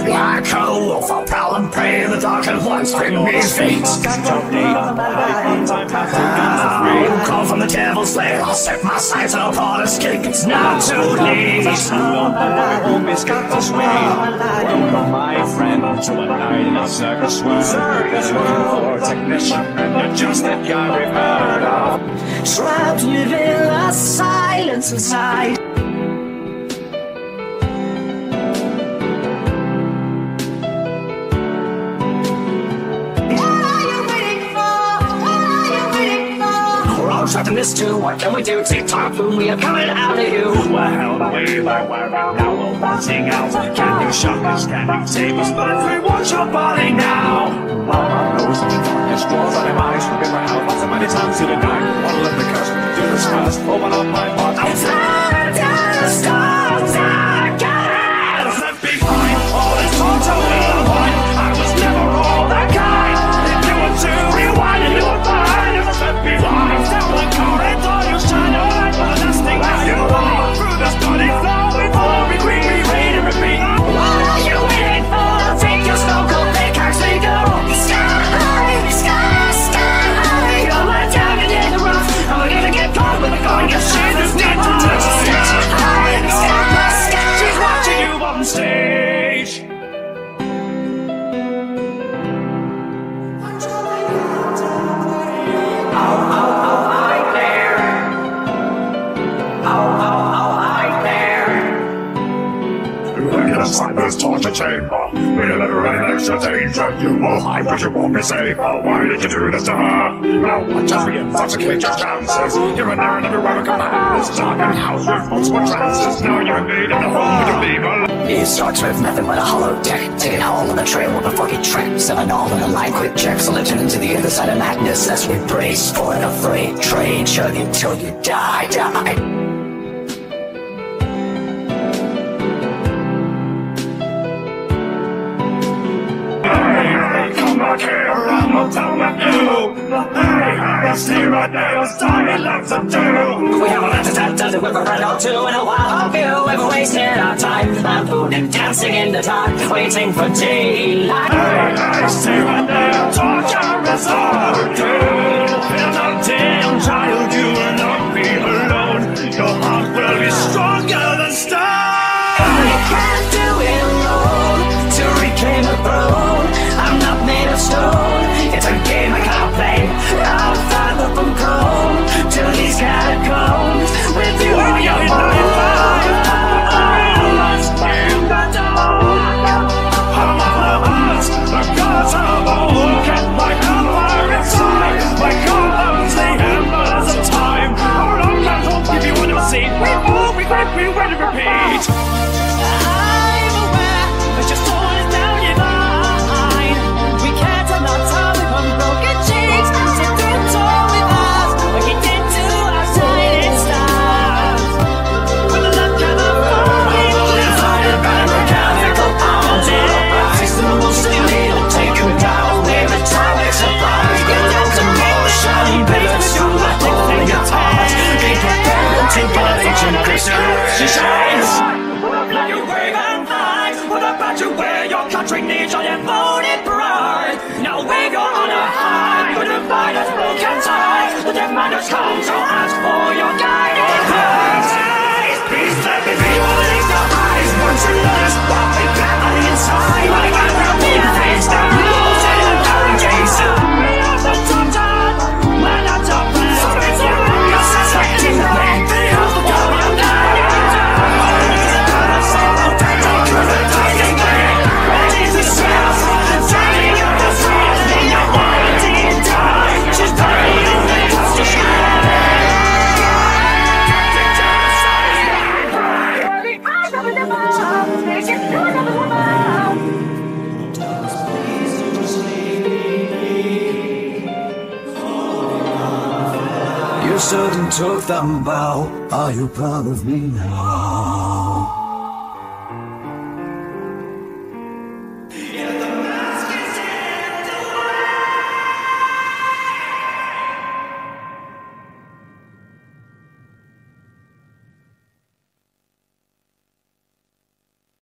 Like a wolf, I'll prowl and prey in the dark and once bring me feet. I'll call from the devil's lair, I'll set my sights on upon escape. It's not too late. Home is got to swing. Welcome, my friend, to a night in a circus world. You're looking for a technician, and you're just that guy we've heard of. Trapped within the silence inside. Trapped in this too, what can we do? Tick-tock, boom, we are coming out of you. We're held away by where now we're wanting out. Can you shock us? Can you take us? But we want your body now. Mama knows that the darkness draws on my eyes. We've been around lots of many times to the night. Wanna let the curse do this first. Open up my heart. It's hard to stop again. Left behind all this talk to rewind. I was never all that kind. If you were to rewind and you were fine. If it's left behind. This torture chamber, we're never in extra danger. You will hide, but you won't be safe. Oh, why did you do this to her? Now watch as we intoxicate your chances. You're in there and everywhere we come out. This darkened house with multiple trances. Now you're invading the home with your people. It starts with nothing but a hollow deck. Taking hold of the trail with a fucking track. Seven all in the line, quick checks. Lifting into the other side of madness as we brace for an afraid train. Chug until you die. Come here, I'm not done with you. Hey, I see right now, it's time left to do. We haven't had to tap to we've read out to in a while. Have you ever wasted our time? Lampooning, dancing in the dark, waiting for daylight. Hey, I see right now, torture is all we do. Fear not, damn child, you will not be alone. Your heart will be stronger than stone. I can't do it alone to reclaim the throne. I'm not made of stone, it's a game I can't play. I'll follow from cold to these catacombs with you in your mind. I'm all us, the gods of old. Get my empire inside. My God owns the embers of time. Our own life won't give you one seat. We will be back, we will repeat. I'm aware, but your soul is now divine. We can't turn our time from broken chains. So don't toy with us like you did to our shining stars. When the love cannot fall, we will divide it by mechanical arms. System will still it'll take you down. With atomic surprise, get down to motion. Business you like holding your heart. Be prepared to get ancient Christians. She shines. Like you wave and fly. What about you where your country needs all your voted pride? Now wave your honor high. Put the fighters broken ties. The demanders come to ask for your guiding hands. Peace, let me be what is your eyes. Once you notice what we got on the inside. Like I will be a face down. Losing and going Jason. We are the top time. We're not top man. So it's your own. You're suspecting the man. Behold the devil of night. You stood and took the bow. Are you proud of me now?